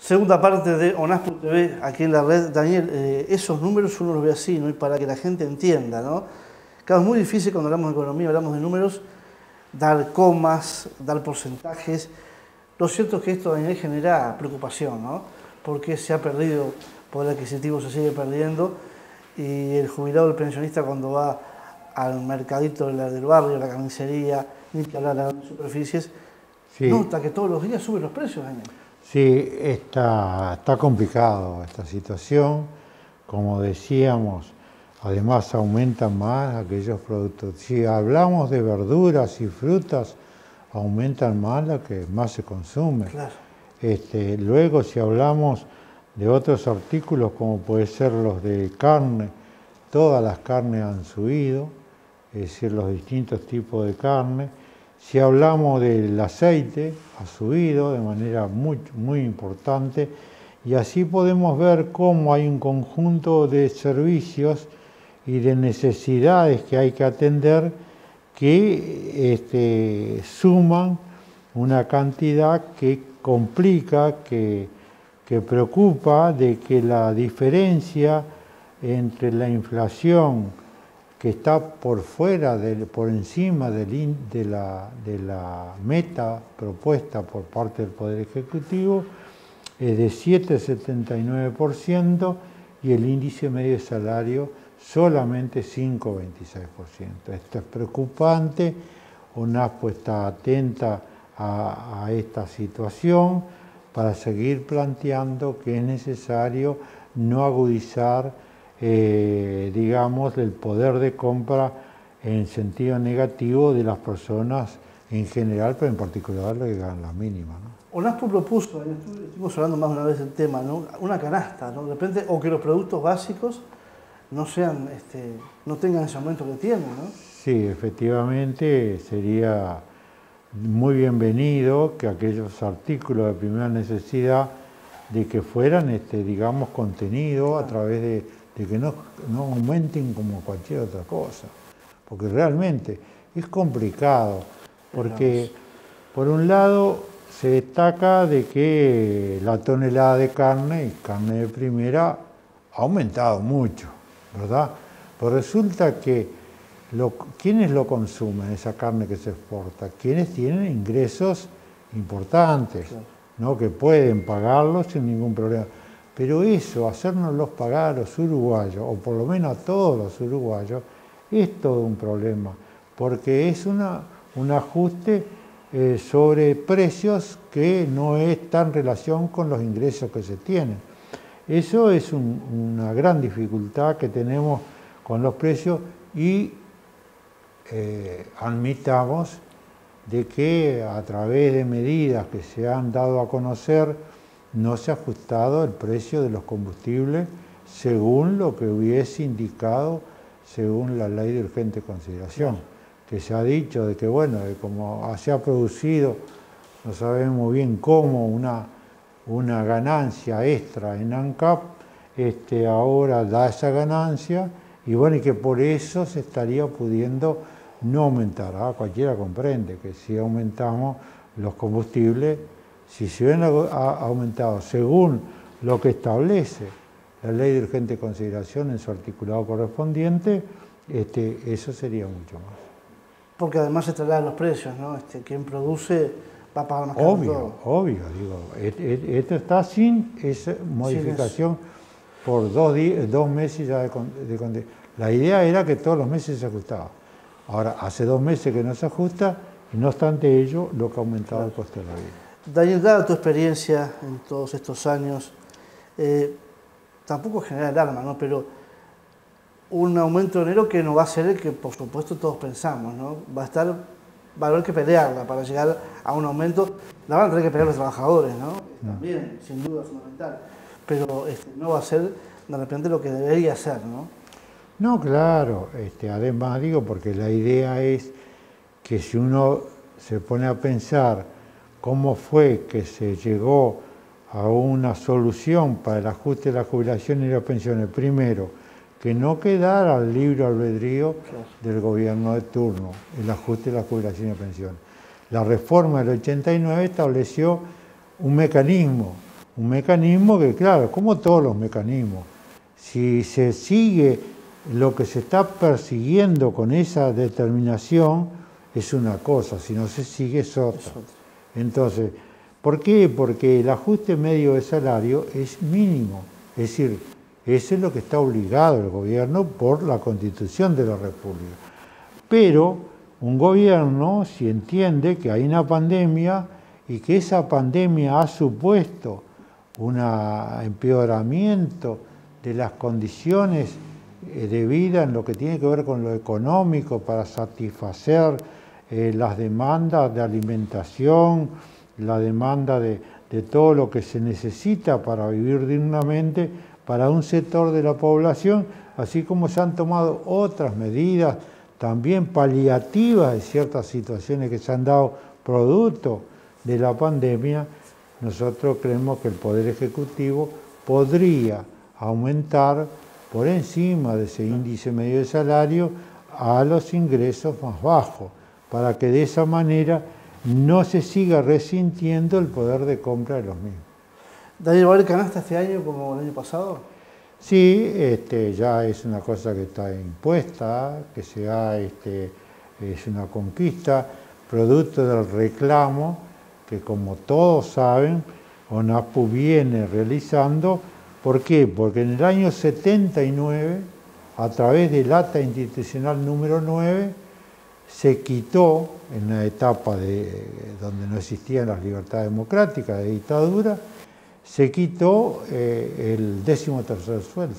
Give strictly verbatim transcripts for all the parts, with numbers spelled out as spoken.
Segunda parte de O N A S punto T V, aquí en la red. Daniel, eh, esos números uno los ve así, ¿no? Y para que la gente entienda, ¿no? Claro, es muy difícil cuando hablamos de economía, hablamos de números, dar comas, dar porcentajes. Lo cierto es que esto, Daniel, genera preocupación, ¿no? Porque se ha perdido, poder adquisitivo se sigue perdiendo, y el jubilado, el pensionista, cuando va al mercadito del barrio, a la carnicería, ni que hablar de las superficies, sí, nota que todos los días suben los precios, Daniel. Sí, está, está complicado esta situación. Como decíamos, además aumentan más aquellos productos. Si hablamos de verduras y frutas, aumentan más lo que más se consume. Claro. Este, luego, si hablamos de otros artículos, como puede ser los de carne, todas las carnes han subido, es decir, los distintos tipos de carne. Si hablamos del aceite, ha subido de manera muy, muy importante, y así podemos ver cómo hay un conjunto de servicios y de necesidades que hay que atender que este, suman una cantidad que complica, que, que preocupa, de que la diferencia entre la inflación que está por fuera, de, por encima del, de, la, de la meta propuesta por parte del Poder Ejecutivo, es de siete coma setenta y nueve por ciento y el índice medio de salario solamente cinco coma veintiséis por ciento. Esto es preocupante. O N A S pues está atenta a, a esta situación para seguir planteando que es necesario no agudizar Eh, digamos, el poder de compra en sentido negativo de las personas en general, pero en particular los que ganan la mínima, ¿no? O N A S propuso, estuvimos hablando más de una vez del tema, ¿no? Una canasta, ¿no? De repente, o que los productos básicos no sean, este, no tengan ese aumento que tienen, ¿no? Sí, efectivamente sería muy bienvenido que aquellos artículos de primera necesidad de que fueran, este, digamos, contenidos a través de de que no, no aumenten como cualquier otra cosa, porque realmente es complicado, porque por un lado se destaca de que la tonelada de carne, y carne de primera, ha aumentado mucho, ¿verdad? Pero resulta que lo, ¿quiénes lo consumen, esa carne que se exporta? Quienes tienen ingresos importantes, ¿no? Que pueden pagarlo sin ningún problema. Pero eso, hacérnoslos pagar a los uruguayos, o por lo menos a todos los uruguayos, es todo un problema, porque es una, un ajuste eh, sobre precios que no está en relación con los ingresos que se tienen. Eso es un, una gran dificultad que tenemos con los precios, y eh, admitamos de que a través de medidas que se han dado a conocer, no se ha ajustado el precio de los combustibles según lo que hubiese indicado, según la ley de urgente consideración, que se ha dicho de que, bueno, de como se ha producido, no sabemos bien cómo, una, una ganancia extra en ANCAP, este, ahora da esa ganancia, y bueno, y que por eso se estaría pudiendo no aumentar. Ah, cualquiera comprende que si aumentamos los combustibles, si se hubieran aumentado según lo que establece la ley de urgente consideración en su articulado correspondiente, este, eso sería mucho más. Porque además se trasladan los precios, ¿no? Este, quien produce va a pagar más caro. Obvio, todo. obvio, digo, esto está sin esa modificación por dos, dos meses ya de, de... La idea era que todos los meses se ajustaba. Ahora, hace dos meses que no se ajusta, y no obstante ello, lo que ha aumentado claro. el costo de la vida. Daniel, dada tu experiencia en todos estos años, eh, tampoco genera alarma, ¿no? Pero un aumento de enero que no va a ser el que, por supuesto, todos pensamos, ¿no? Va a estar, va a haber que pelearla para llegar a un aumento. La van a tener que pelear los trabajadores, ¿no? no. También, sin duda, fundamental. Pero este, no va a ser de repente lo que debería ser, ¿no? No, claro. Este, además, digo, porque la idea es que si uno se pone a pensar cómo fue que se llegó a una solución para el ajuste de la jubilación y las pensiones. Primero, que no quedara al libre albedrío del gobierno de turno el ajuste de la jubilación y pensiones. La reforma del ochenta y nueve estableció un mecanismo un mecanismo que, claro, como todos los mecanismos, si se sigue lo que se está persiguiendo con esa determinación, es una cosa, si no se sigue es otra. Es otra. Entonces, ¿por qué? Porque el ajuste medio de salario es mínimo, es decir, eso es lo que está obligado el gobierno por la Constitución de la República. Pero un gobierno, si entiende que hay una pandemia y que esa pandemia ha supuesto un empeoramiento de las condiciones de vida en lo que tiene que ver con lo económico para satisfacer eh, las demandas de alimentación, la demanda de, de todo lo que se necesita para vivir dignamente para un sector de la población, así como se han tomado otras medidas también paliativas de ciertas situaciones que se han dado producto de la pandemia. Nosotros creemos que el Poder Ejecutivo podría aumentar por encima de ese índice medio de salario a los ingresos más bajos, para que de esa manera no se siga resintiendo el poder de compra de los mismos. ¿Daniel, va a haber canasta este año como el año pasado? Sí, este, ya es una cosa que está impuesta, que se ha, este, es una conquista, producto del reclamo que, como todos saben, ONASPU viene realizando. ¿Por qué? Porque en el año setenta y nueve, a través del Acta Institucional número nueve, se quitó, en una etapa de, donde no existían las libertades democráticas, de dictadura, se quitó eh, el décimo tercer sueldo.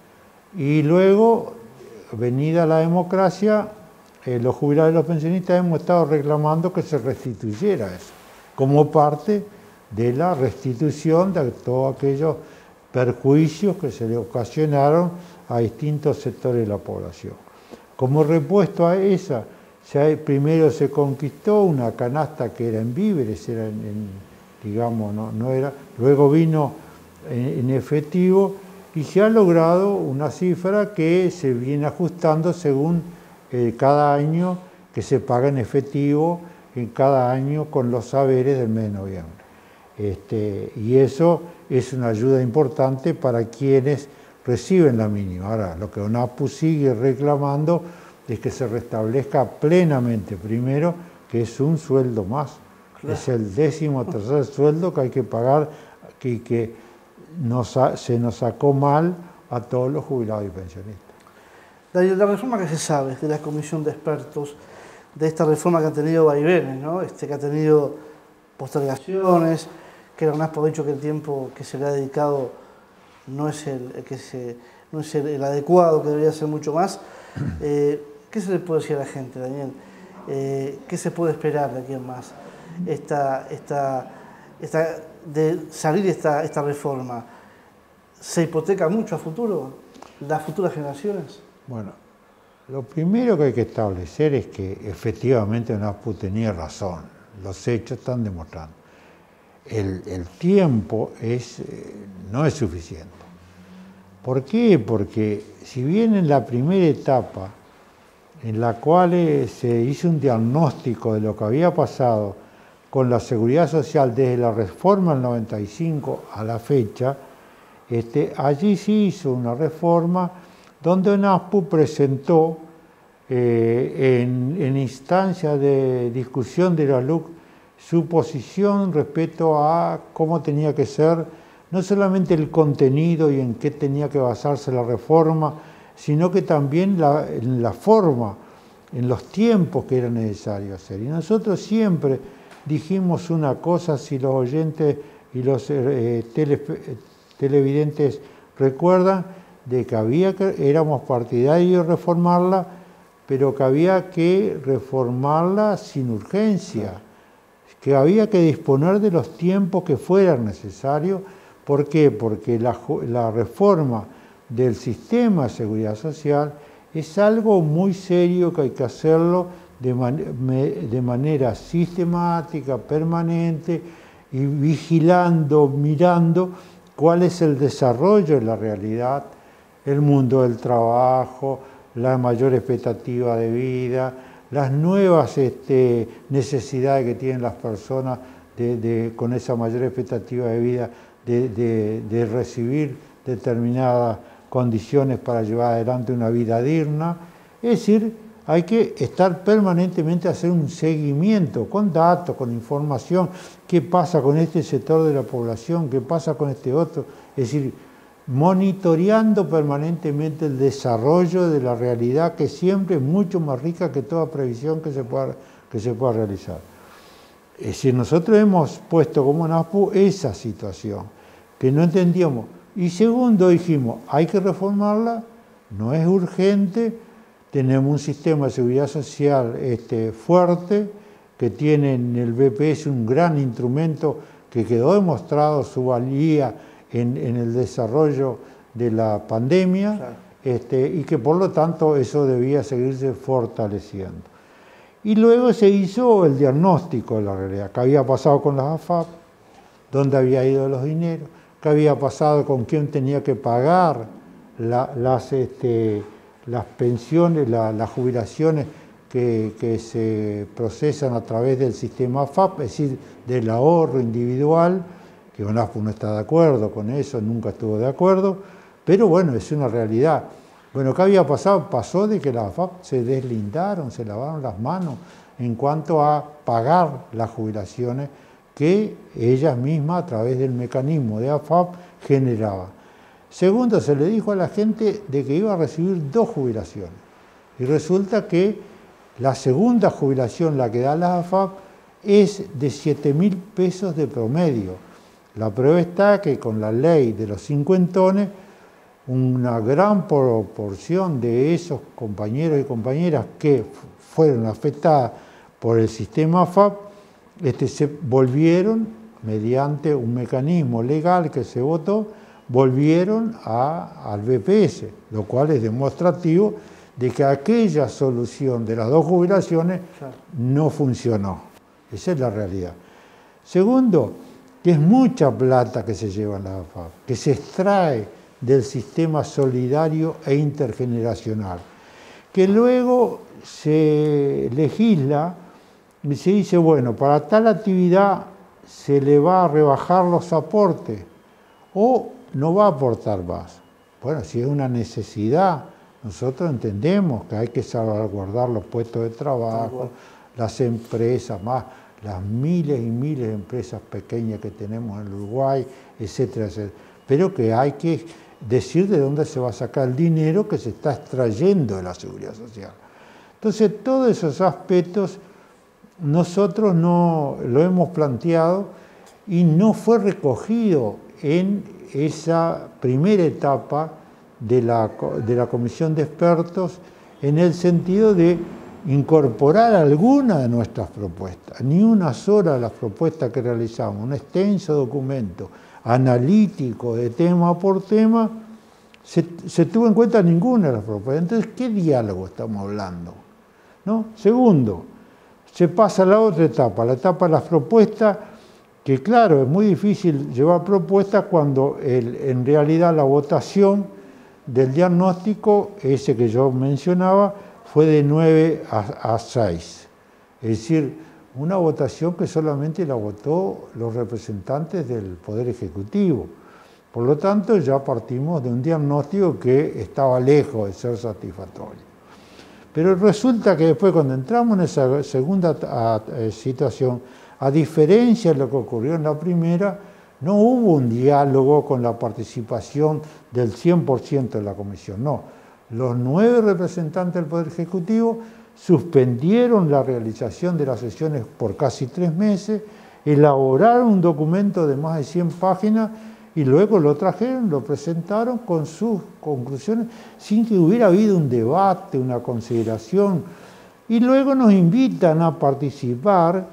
Y luego, venida la democracia, eh, los jubilados y los pensionistas hemos estado reclamando que se restituyera eso, como parte de la restitución de todos aquellos perjuicios que se le ocasionaron a distintos sectores de la población. Como repuesto a esa, ya primero se conquistó una canasta que era en víveres, era en, en, digamos, no, no era, luego vino en, en efectivo y se ha logrado una cifra que se viene ajustando según eh, cada año que se paga en efectivo, en cada año con los saberes del mes de noviembre. Este, y eso es una ayuda importante para quienes reciben la mínima. Ahora, lo que ONASPU sigue reclamando es que se restablezca plenamente, primero, que es un sueldo más. Claro. Es el décimo tercer sueldo que hay que pagar y que, que nos ha, se nos sacó mal a todos los jubilados y pensionistas. Daniel, la reforma que se sabe de la comisión de expertos, de esta reforma que ha tenido vaivenes, ¿no? este, que ha tenido postergaciones, que la ONASPU ha dicho que el tiempo que se le ha dedicado no es el, el que se, no es el, el adecuado, que debería ser mucho más. Eh, ¿Qué se le puede decir a la gente, Daniel? Eh, ¿Qué se puede esperar de aquí en más? Esta, esta, esta, de salir esta, esta reforma, ¿se hipoteca mucho a futuro, las futuras generaciones? Bueno, lo primero que hay que establecer es que efectivamente ONASPU tenía razón, los hechos están demostrando. El, el tiempo es, eh, no es suficiente. ¿Por qué? Porque si bien en la primera etapa, en la cual eh, se hizo un diagnóstico de lo que había pasado con la seguridad social desde la reforma del noventa y cinco a la fecha, este, allí se hizo una reforma donde ONASPU presentó eh, en, en instancia de discusión de la L U C su posición respecto a cómo tenía que ser no solamente el contenido y en qué tenía que basarse la reforma, sino que también la, en la forma, en los tiempos que era necesario hacer. Y nosotros siempre dijimos una cosa, si los oyentes y los eh, tele, televidentes recuerdan, de que había que, éramos partidarios de reformarla, pero que había que reformarla sin urgencia, que había que disponer de los tiempos que fueran necesarios. ¿Por qué? Porque la, la reforma del sistema de seguridad social es algo muy serio que hay que hacerlo de, man, de manera sistemática, permanente y vigilando, mirando cuál es el desarrollo de la realidad, el mundo del trabajo, la mayor expectativa de vida, las nuevas este, necesidades que tienen las personas de, de, con esa mayor expectativa de vida de, de, de recibir determinadas condiciones para llevar adelante una vida digna. Es decir, hay que estar permanentemente a hacer un seguimiento con datos, con información, qué pasa con este sector de la población, qué pasa con este otro. Es decir, monitoreando permanentemente el desarrollo de la realidad, que siempre es mucho más rica que toda previsión que se pueda, que se pueda realizar. Es decir, nosotros hemos puesto como NASPU esa situación, que no entendíamos. Y segundo, dijimos, hay que reformarla, no es urgente, tenemos un sistema de seguridad social este, fuerte, que tiene en el B P S un gran instrumento que quedó demostrado su valía en, en el desarrollo de la pandemia, claro. este, y que por lo tanto eso debía seguirse fortaleciendo. Y luego se hizo el diagnóstico de la realidad, qué había pasado con las A F A P, dónde había ido los dineros, qué había pasado con quién tenía que pagar la, las, este, las pensiones, la, las jubilaciones que, que se procesan a través del sistema A F A P, es decir, del ahorro individual, que ONASPU no está de acuerdo con eso, nunca estuvo de acuerdo, pero bueno, es una realidad. Bueno, ¿qué había pasado? Pasó de que las A F A P se deslindaron, se lavaron las manos en cuanto a pagar las jubilaciones que ellas mismas a través del mecanismo de A F A P generaban. Segundo, se le dijo a la gente de que iba a recibir dos jubilaciones. Y resulta que la segunda jubilación, la que da la A F A P, es de siete mil pesos de promedio. La prueba está que con la ley de los cincuentones, una gran proporción de esos compañeros y compañeras que fueron afectadas por el sistema A F A P, este, se volvieron, mediante un mecanismo legal que se votó, volvieron a, al B P S, lo cual es demostrativo de que aquella solución de las dos jubilaciones no funcionó. Esa es la realidad. Segundo, que es mucha plata que se lleva en la A F A P, que se extrae del sistema solidario e intergeneracional, que luego se legisla y se dice, bueno, para tal actividad se le va a rebajar los aportes o no va a aportar más. Bueno, si es una necesidad, nosotros entendemos que hay que salvaguardar los puestos de trabajo, las empresas, más las miles y miles de empresas pequeñas que tenemos en Uruguay, etcétera, etcétera. Pero que hay que decir de dónde se va a sacar el dinero que se está extrayendo de la seguridad social. Entonces, todos esos aspectos nosotros no lo hemos planteado y no fue recogido en esa primera etapa de la, de la comisión de expertos en el sentido de incorporar alguna de nuestras propuestas, ni una sola de las propuestas que realizamos, un extenso documento analítico de tema por tema, se, se tuvo en cuenta ninguna de las propuestas. Entonces, ¿qué diálogo estamos hablando? ¿No? Segundo, se pasa a la otra etapa, la etapa de las propuestas, que claro, es muy difícil llevar propuestas cuando el, en realidad la votación del diagnóstico, ese que yo mencionaba, fue de nueve a seis. Es decir, una votación que solamente la votó los representantes del Poder Ejecutivo. Por lo tanto, ya partimos de un diagnóstico que estaba lejos de ser satisfactorio. Pero resulta que después, cuando entramos en esa segunda situación, a diferencia de lo que ocurrió en la primera, no hubo un diálogo con la participación del cien por ciento de la comisión, no. Los nueve representantes del Poder Ejecutivo suspendieron la realización de las sesiones por casi tres meses, elaboraron un documento de más de cien páginas y luego lo trajeron, lo presentaron con sus conclusiones sin que hubiera habido un debate, una consideración. Y luego nos invitan a participar,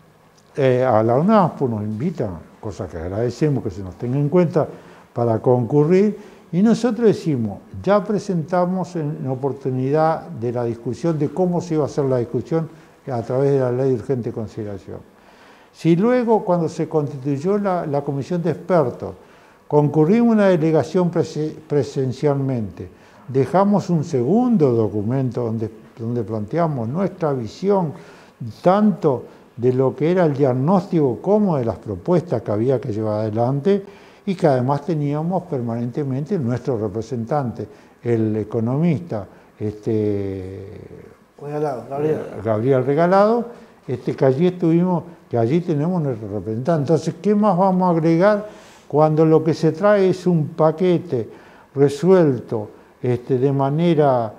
eh, a la ONASPU nos invitan, cosa que agradecemos que se nos tenga en cuenta para concurrir, y nosotros decimos, ya presentamos en oportunidad de la discusión de cómo se iba a hacer la discusión a través de la ley de urgente consideración. Si luego, cuando se constituyó la, la comisión de expertos, concurrimos una delegación prese, presencialmente, dejamos un segundo documento donde, donde planteamos nuestra visión tanto de lo que era el diagnóstico como de las propuestas que había que llevar adelante, y que además teníamos permanentemente nuestro representante, el economista este, Regalado, Gabriel. Gabriel Regalado, este, que allí estuvimos, que allí tenemos nuestro representante. Entonces, ¿qué más vamos a agregar cuando lo que se trae es un paquete resuelto este, de manera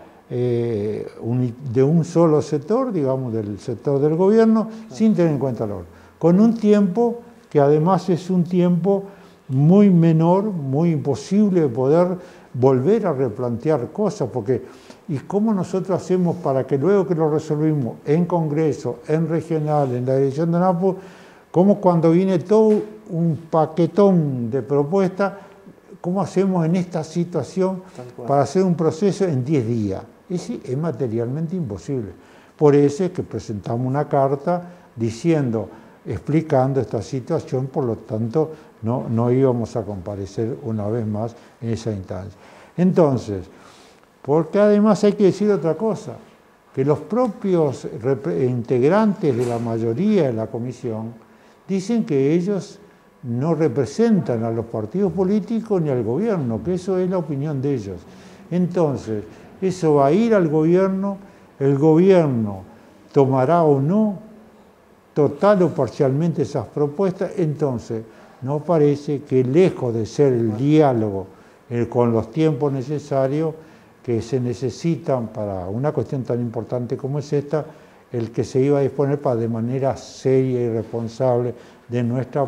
eh, un, de un solo sector, digamos, del sector del gobierno, sí, sin tener en cuenta el otro? Con un tiempo que además es un tiempo muy menor, muy imposible de poder volver a replantear cosas, porque ¿y cómo nosotros hacemos para que luego que lo resolvimos en Congreso, en regional, en la dirección de ANAPU, como cuando viene todo un paquetón de propuestas, cómo hacemos en esta situación para hacer un proceso en diez días? Eso es materialmente imposible. Por eso es que presentamos una carta diciendo, explicando esta situación, por lo tanto no, no íbamos a comparecer una vez más en esa instancia. Entonces, porque además hay que decir otra cosa, que los propios integrantes de la mayoría de la comisión dicen que ellos no representan a los partidos políticos ni al gobierno, que eso es la opinión de ellos. Entonces, eso va a ir al gobierno, el gobierno tomará o no total o parcialmente esas propuestas. Entonces, nos parece que lejos de ser el diálogo eh, con los tiempos necesarios que se necesitan para una cuestión tan importante como es esta, el que se iba a disponer para de manera seria y responsable de nuestra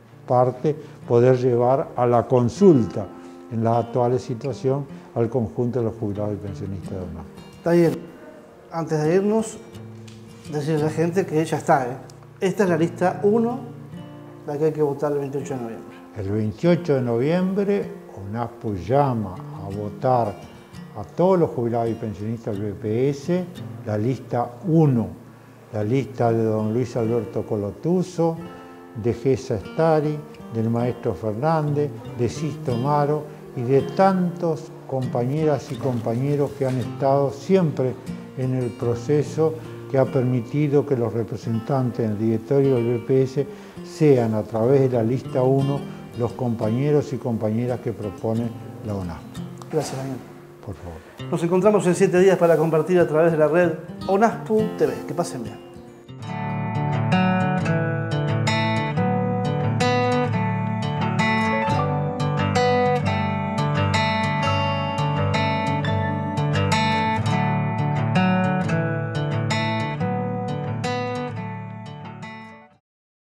parte poder llevar a la consulta en la actual situación al conjunto de los jubilados y pensionistas de ANAPU. Está bien. Antes de irnos, decirle a la gente que ya está, ¿eh? Esta es la lista uno, la que hay que votar el veintiocho de noviembre. El veintiocho de noviembre, ANAPU llama a votar a todos los jubilados y pensionistas del B P S, la lista uno, la lista de don Luis Alberto Colotuso, de Gesa Estari, del maestro Fernández, de Sisto Maro y de tantos compañeras y compañeros que han estado siempre en el proceso que ha permitido que los representantes del directorio del B P S sean, a través de la lista uno, los compañeros y compañeras que propone la ANAPU. Gracias, Daniel. Por favor. Nos encontramos en siete días para compartir a través de la red ONASPU T V. Que pasen bien.